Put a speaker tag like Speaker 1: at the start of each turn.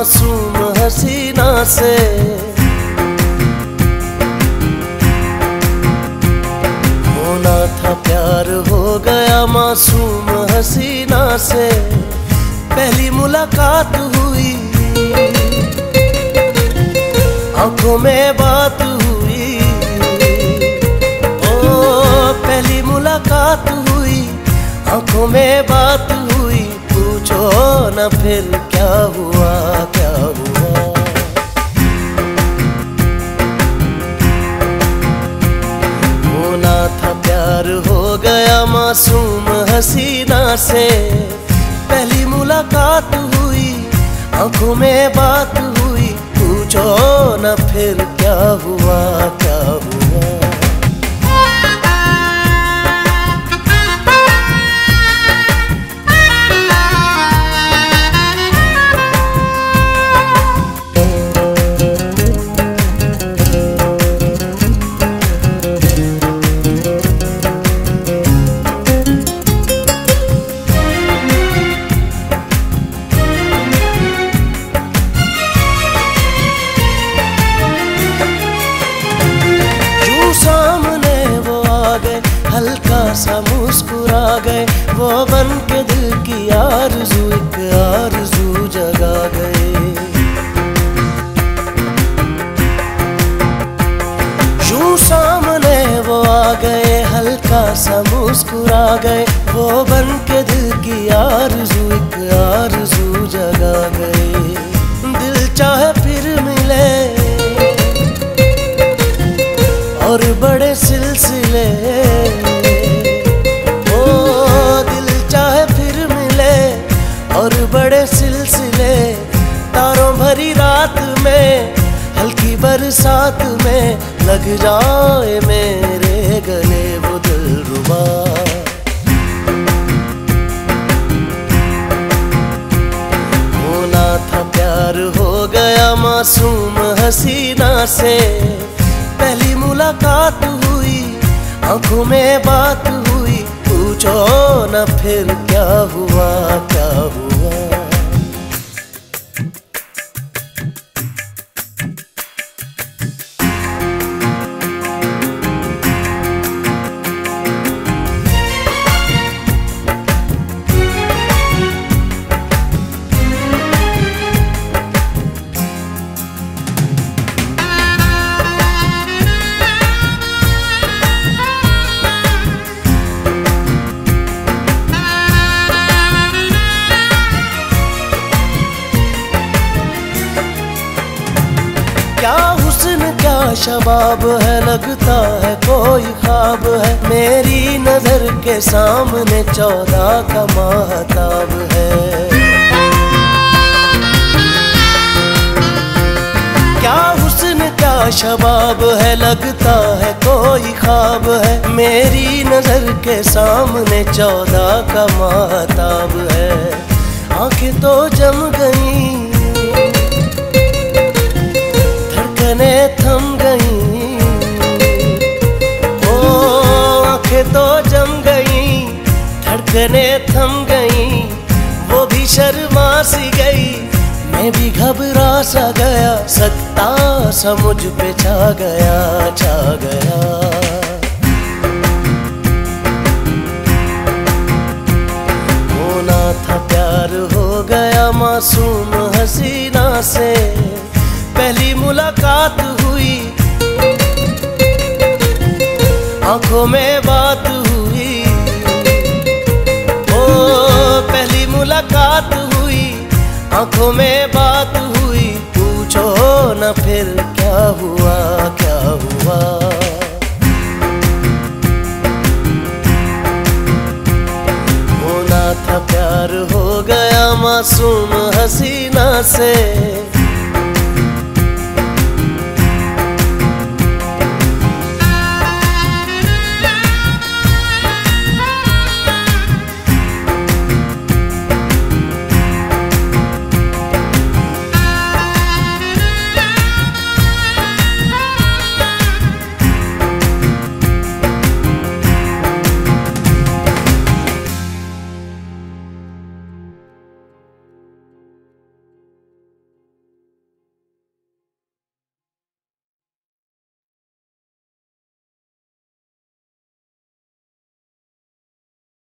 Speaker 1: मासूम हसीना से। होना था प्यार हो गया मासूम हसीना से। पहली मुलाकात हुई, आंखों में बात हुई। ओ पहली मुलाकात हुई, आंखों में बात हुई। पूछो न फिर क्या हुआ, क्या हुआ। होना था प्यार हो गया मासूम हसीना से। पहली मुलाकात हुई, आंखों में बात हुई। पूछो न फिर क्या हुआ, क्या हुआ। हल्का सा मुस्कुरा गए, वो बन के दिल की आरज़ू एक आरज़ू जगा गए। यूं सामने वो आ गए, हल्का सा मुस्कुरा गए। वो बन के दिल की आरज़ू एक आरज़ू जगा गए। दिल चाहे फिर मिले और बड़े सिलसिले। ओ दिल चाहे फिर मिले और बड़े सिलसिले। तारों भरी रात में, हल्की बरसात में लग जाए मेरे गले वो दिलरुबा। होना था प्यार हो गया मासूम हसीना से। पहली मुलाकात हुई, आंखों में बात हुई। पूछो न फिर क्या हुआ, क्या हुआ। क्या हुस्न क्या शबाब है, लगता है कोई ख्वाब है। मेरी नजर के सामने 14 का महताब है। क्या हुस्न क्या शबाब है, लगता है कोई ख्वाब है। मेरी नजर के सामने 14 का महताब है। आंखें तो जम गई, थम गई। ओ आंखें तो जम गई, धड़कने थम गई। वो भी शर्मा सी गई, मैं भी घबरा सा गया। सकता सा मुझ पे छा गया, छा गया। होना था प्यार हो गया मासूम हसीना से। पहली मुलाकात हुई, आंखों में बात हुई। ओ पहली मुलाकात हुई, आंखों में बात हुई। पूछो न फिर क्या हुआ, क्या हुआ। होना था प्यार हो गया मासूम हसीना से।